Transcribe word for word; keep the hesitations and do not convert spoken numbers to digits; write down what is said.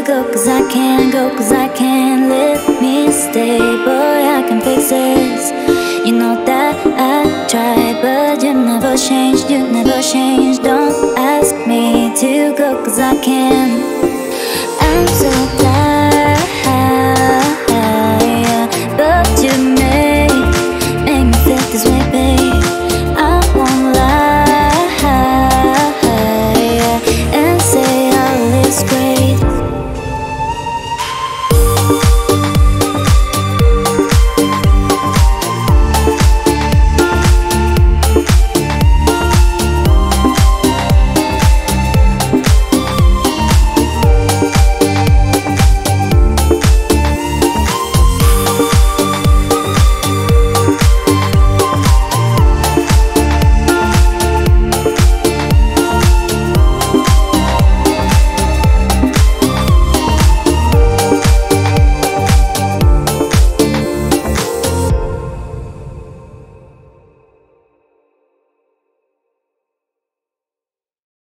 to go, cause I can't go, cause I can't let me stay. Boy, I can fix this. You know that I tried, but you never changed, you never changed. Don't ask me to go, cause I can't.